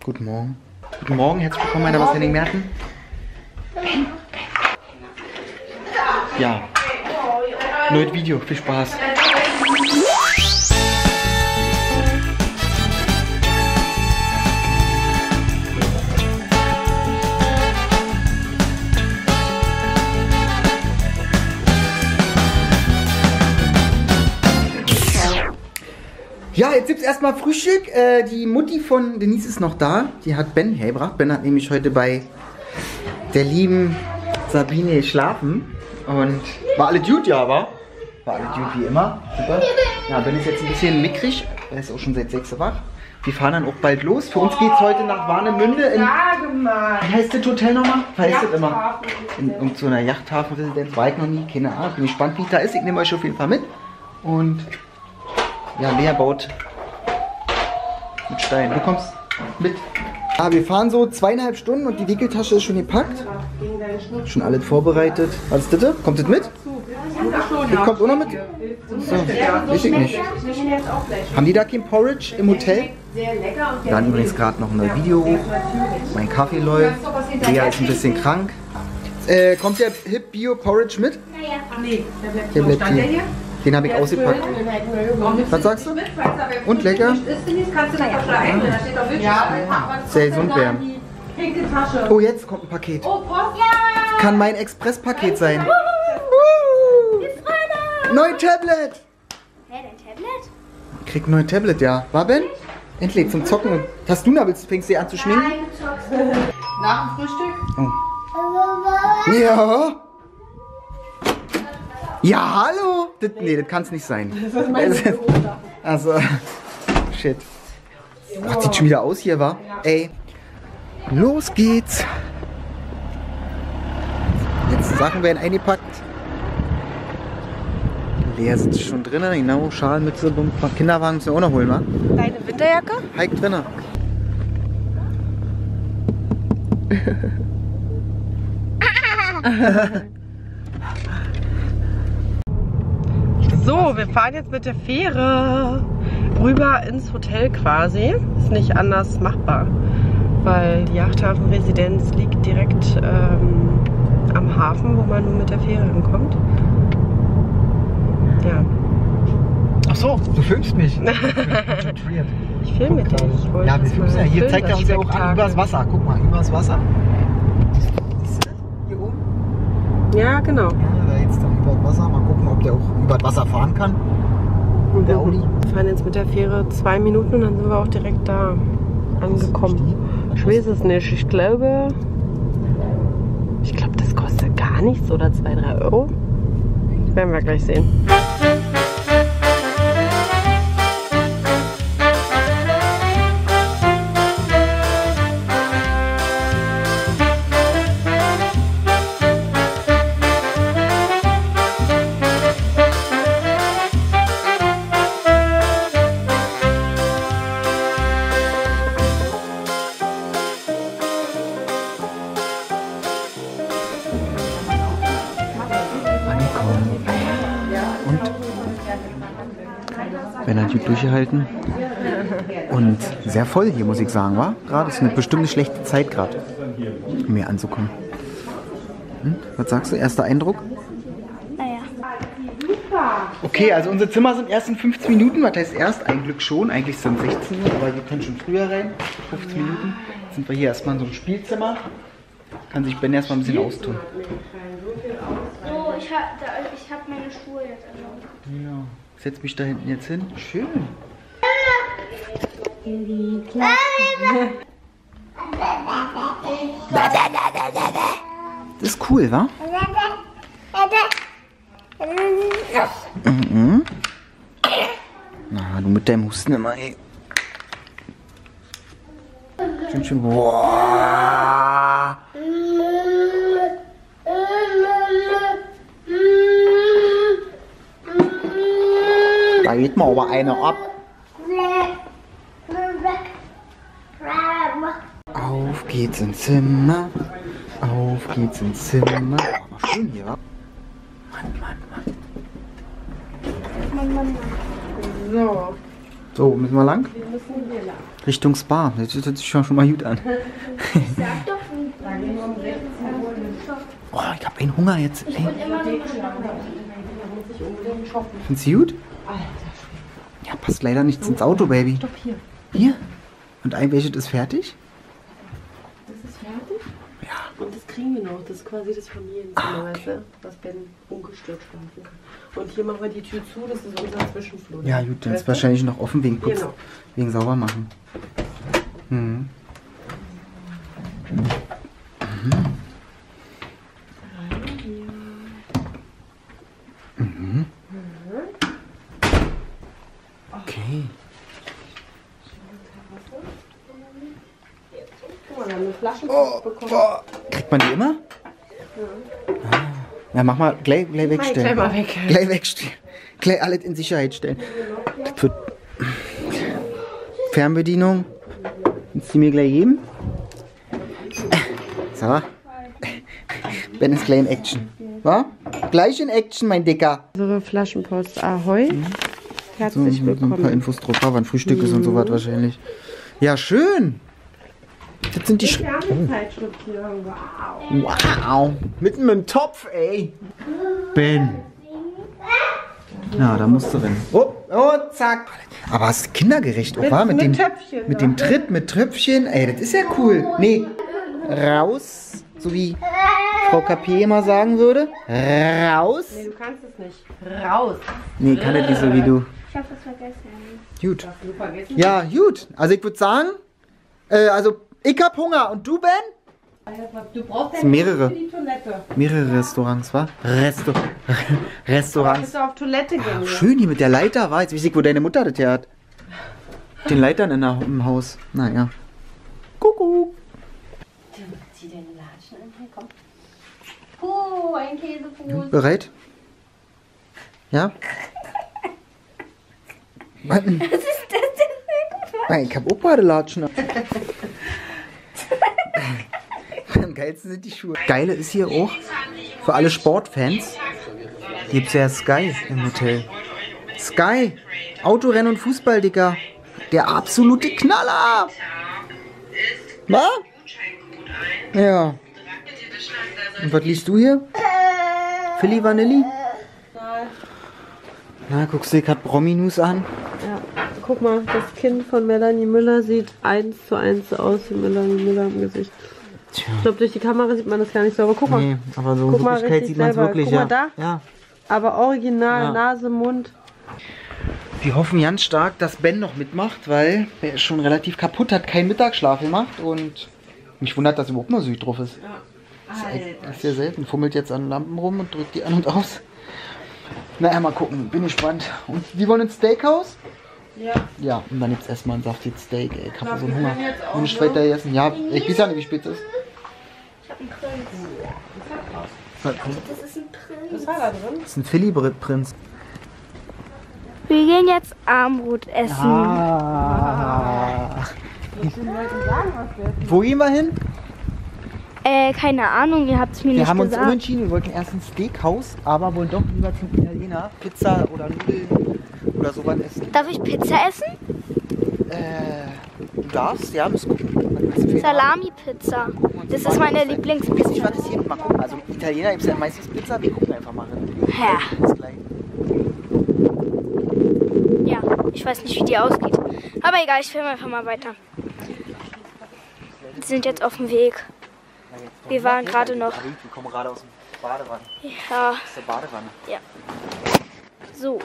Guten Morgen. Guten Morgen, herzlich willkommen, mein Name ist Henning Merten. Ja, neues Video, viel Spaß. Ja, jetzt gibt's erstmal Frühstück. Die Mutti von Denise ist noch da. Die hat Ben hergebracht. Ben hat nämlich heute bei der lieben Sabine geschlafen. Und war alle gut, ja, war alle gut wie immer. Super. Ja, Ben ist jetzt ein bisschen mickrig. Er ist auch schon seit 6 Uhr wach. Wir fahren dann auch bald los. Für uns geht's heute nach Warnemünde in... Wie heißt das Hotel nochmal? Wie heißt das immer? In so einer Yachthafenresidenz. War ich noch nie, keine Ahnung. Bin gespannt, wie es da ist. Ich nehme euch auf jeden Fall mit. Und... ja, Lea baut mit Stein. Du kommst mit. Ah, wir fahren so 2,5 Stunden und die Wickeltasche ist schon gepackt. Schon alles vorbereitet. Was ist das? Kommt das mit? Das kommt auch noch mit? So, weiß ich nicht. Haben die da kein Porridge im Hotel? Wir laden übrigens gerade noch ein Video hoch. Mein Kaffee läuft. Lea ist ein bisschen krank. Kommt der Hip Bio Porridge mit? Nee, der bleibt hier. Den habe ich ausgepackt. Was sagst du? Und lecker? Sehr gesund werden. Oh, jetzt kommt ein Paket. Kann mein Express-Paket sein. Neues Tablet. Hä, dein Tablet? Ich krieg ein neues Tablet, ja. War Ben? Endlich zum Zocken. Hast du noch, fängst du an zu schminken? Nein, du zockst. Nach dem Frühstück? Oh. Ja. Ja, hallo! Nee, das kann es nicht sein. Das ist mein Beobachter. Also, shit. Ach, sieht schon wieder aus hier, wa? Ey. Los geht's. Jetzt Sachen werden eingepackt. Lea sitzt schon drinnen, genau. Schal, Mütze, Kinderwagen müssen wir auch noch holen, wa? Deine Winterjacke? Heik drinnen. So, wir fahren jetzt mit der Fähre rüber ins Hotel quasi. Ist nicht anders machbar, weil die Yachthafenresidenz liegt direkt am Hafen, wo man nur mit der Fähre hinkommt. Ja. Ach so, du filmst mich. Ich filme dich. Ja, wir filmen ja. Hier zeigt er uns ja auch an, übers Wasser. Guck mal, übers Wasser. Siehst du das? Hier oben? Ja, genau. Ja, da jetzt dann über das Wasser. Mal gucken, ob der auch über das Wasser fahren kann. Und der Audi. Wir fahren jetzt mit der Fähre 2 Minuten und dann sind wir auch direkt da angekommen. Ich weiß es nicht. Ich glaube, das kostet gar nichts oder 2, 3 Euro. Das werden wir gleich sehen. Ben hat gut durchgehalten. Und sehr voll hier, muss ich sagen, wa? Gerade ist eine bestimmte schlechte Zeit gerade, um hier anzukommen. Was sagst du? Erster Eindruck? Naja. Okay, also unsere Zimmer sind erst in 15 Minuten. Was heißt erst? Eigentlich schon. Eigentlich sind 16 Uhr, aber wir können schon früher rein. 15 Minuten. Jetzt sind wir hier erstmal in so einem Spielzimmer. Kann sich Ben erstmal ein bisschen austun. So, ich hab meine Schuhe jetzt an. Ja. Setz mich da hinten jetzt hin. Schön. Das ist cool, wa? Mhm. Na, du mit deinem Husten immer, ey. Schön, schön. Boah. Da geht mal aber einer ab. Auf geht's ins Zimmer. Auf geht's ins Zimmer. Aber schön hier, wa? Mann. So. So, müssen wir lang? Wir müssen hier lang. Richtung Spa. Das hört sich schon mal gut an. Sag doch, Oh, ich habe einen Hunger jetzt. ich Ey. bin immer noch Findest du gut? Ja, passt leider nichts ins Auto, Baby. Stopp hier. Hier? Und ein welches ist fertig? Das ist fertig? Ja. Und das kriegen wir noch. Das ist quasi das Familienzimmer, weißt du? Was Ben ungestört schlafen kann. Und hier machen wir die Tür zu. Das ist unser Zwischenflur. Ja, gut, dann ist Weißt du? wahrscheinlich noch offen wegen Putz. Genau. Wegen sauber machen. Mhm. Mhm. Okay. Guck mal, wir haben eine Flaschenpost bekommen. Kriegt man die immer? Ja, mach mal gleich wegstellen. Gleich mal weg. Gleich wegstellen. Gleich alles in Sicherheit stellen. Das wird Fernbedienung. Willst du mir gleich geben? So. Ben ist gleich in Action. Was? Gleich in Action, mein Dicker. Unsere Flaschenpost Ahoi. So, Herzlich mit ein paar willkommen. Infos drauf, wann Frühstück ist und so was wahrscheinlich. Ja, schön. Das sind die Zeitschrift hier. Wow. Wow. Mitten im Topf, ey. Ben. Ja, da musst du rennen. Oh, zack. Aber es ist kindergerecht, auch, wa? Mit dem Töpfchen, Mit ja. dem Tritt, mit Tröpfchen. Ey, das ist ja cool. Nee, raus. So wie Frau Capier immer sagen würde. Raus. Nee, du kannst es nicht. Raus. Nee, kann das nicht so wie du. Ich hab das vergessen. Gut. Hast du vergessen? Ja, gut. Also ich würde sagen, ich hab Hunger. Und du, Ben? Du brauchst Das sind mehrere. für die Toilette. Mehrere Restaurants, wa? Restaurants. Bist du auf Toilette gehen? Schön hier mit der Leiter, war. Jetzt weiß ich, wo deine Mutter das her hat. Den Leitern im Haus. Naja. Kuckuck. Zieh deine Latschen an. Hier, komm. Ein Käsefuß. Bereit? Ja? Was ist das denn? Ich hab auch Badelatschen. Am geilsten sind die Schuhe. Geile ist hier auch, für alle Sportfans, gibt's ja Sky im Hotel. Sky, Autorennen und Fußball, Digga. Der absolute Knaller. Was? Ja. Und was liest du hier? Philly Vanilli? Na, guckst du gerade Promi-News an? Ja. Guck mal, das Kind von Melanie Müller sieht 1:1 aus wie Melanie Müller im Gesicht. Tja. Ich glaube, durch die Kamera sieht man das gar nicht so. Aber guck mal, Nee, aber so in Guck mal Wirklichkeit richtig sieht man es selber. wirklich, Guck mal ja. da. Ja. aber original, Ja. Nase, Mund. Wir hoffen ganz stark, dass Ben noch mitmacht, weil er ist schon relativ kaputt, hat keinen Mittagsschlaf gemacht und mich wundert, dass überhaupt noch Süd drauf ist. Das ist sehr selten. Fummelt jetzt an Lampen rum und drückt die an und aus. Naja, mal gucken. Bin gespannt. Und die wollen ins Steakhouse? Ja. Ja, und dann gibt's erstmal ein saftiges Steak. Ey, ich hab so einen wir Hunger. können jetzt auch, Und nicht weiter essen. Ja, ich weiß ja nicht, wie spät es ist. Ich hab einen Prinz. Das Das ist ein Prinz. Was war da drin? ist ein Philly-Prinz. Wir gehen jetzt Armbrot essen. Ah. Ich will den Leuten sagen, was wir essen. Wo gehen wir hin? Keine Ahnung, ihr habt es mir Wir nicht haben uns gesagt. umentschieden, wir wollten erst ins Steakhouse, aber wollen doch lieber zum Italiener Pizza oder Nudeln oder sowas essen. Darf ich Pizza essen? Du darfst, ja, müssen gucken. Was willst du für- Salami-Pizza. Das ist meine Ich weiß Lieblingspizza. nicht, was das hier mal gucken. Also Italiener gibt es ja meistens Pizza, wir gucken einfach mal rein. Ja. Bis gleich. Ja, ich weiß nicht, wie die ausgeht. Aber egal, ich filme einfach mal weiter. Wir sind jetzt auf dem Weg. Wir waren gerade noch. Wir kommen gerade aus dem Badewanne. Ja, Aus der Badewanne. so.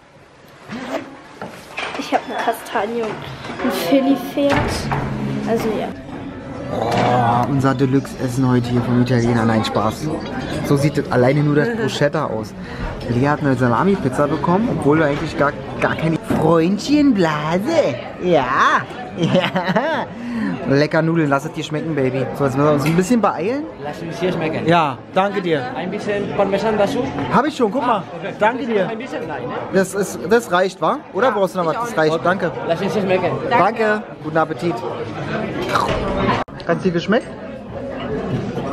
Ich habe eine Kastanie und ein Philly-Pferd. Also ja. Oh, unser Deluxe-Essen heute hier vom Italiener. Nein, Spaß. So sieht das alleine nur das Bruschetta aus. Lea hat eine Salami-Pizza bekommen, obwohl wir eigentlich gar keine Freundchenblase. Ja. Ja. Lecker Nudeln, lass es dir schmecken, Baby. So, jetzt müssen wir uns ein bisschen beeilen. Lass uns hier schmecken. Ja, danke dir. Ein bisschen Parmesan dazu. Hab ich schon, guck mal. Danke dir. Ein bisschen, nein, ne? Das reicht, wa? Oder brauchst du noch was? Das reicht, danke. Lass uns hier schmecken. Danke. Guten Appetit. Hat's dir geschmeckt? Der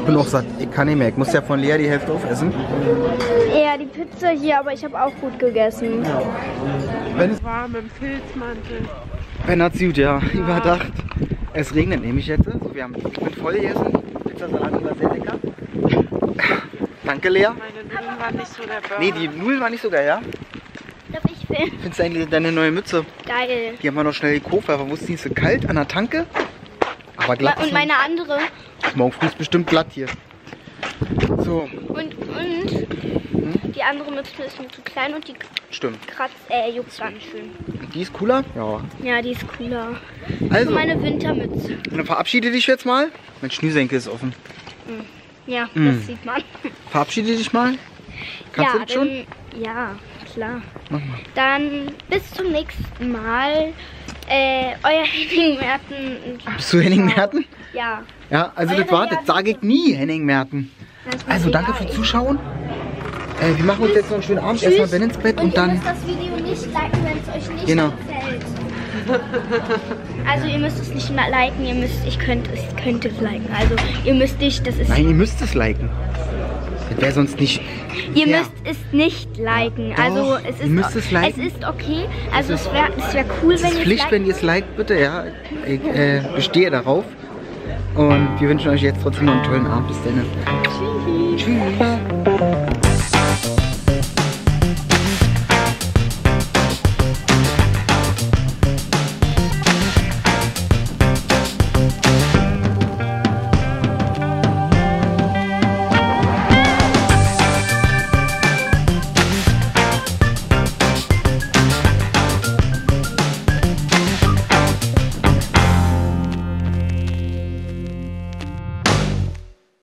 bin auch satt. Ich kann nicht mehr. Ich muss ja von Lea die Hälfte aufessen. Eher die Pizza hier, aber ich habe auch gut gegessen. Warm im Filzmantel. Ben hat's gut, ja. Überdacht. Es regnet nämlich jetzt. Also ich bin voll gegessen. Pizzasalat war sehr lecker. Danke, Lea. Meine Nudeln waren nicht so der Burger. Nee, die Nudeln waren nicht so geil, ja? Darf ich filmen? Findest du eigentlich deine neue Mütze? Geil. Die haben wir noch schnell gekauft, aber wusste nicht so kalt an der Tanke. Aber glatt ist Und meine andere. morgen früh ist bestimmt glatt hier. So. Und die andere Mütze ist mir zu klein und die Stimmt. juckt ganz schön. Und die ist cooler? Ja. Ja, die ist cooler. Also, So meine Wintermütze. dann verabschiede dich jetzt mal. Mein Schnürsenkel ist offen. Ja, das sieht man. Verabschiede dich mal. Kannst du das schon? Ja, klar. Mach mal. Dann bis zum nächsten Mal. Euer Henning Merten. Bist du Henning Merten? Ja. Ja, also das war, das sage ich nie, Henning Merten. Also danke fürs Zuschauen. Wir machen uns jetzt noch einen schönen Abend. Erstmal Ben ins Bett und ihr dann... müsst das Video nicht liken, wenn es euch nicht Genau. gefällt. Also ihr müsst es nicht liken, ich könnte es liken. Also ihr müsst nicht, das ist... Nein, ihr müsst es liken. Das wäre sonst nicht... Ihr fair. müsst es nicht liken. Doch, Also es ihr ist, müsst es liken. es ist okay. Also es wäre cool, Es wenn ist ihr es Pflicht, wenn ihr es liked, bitte. Ja, ich bestehe darauf. Und wir wünschen euch jetzt trotzdem noch einen tollen Abend. Bis dann. Tschüss. Tschüss.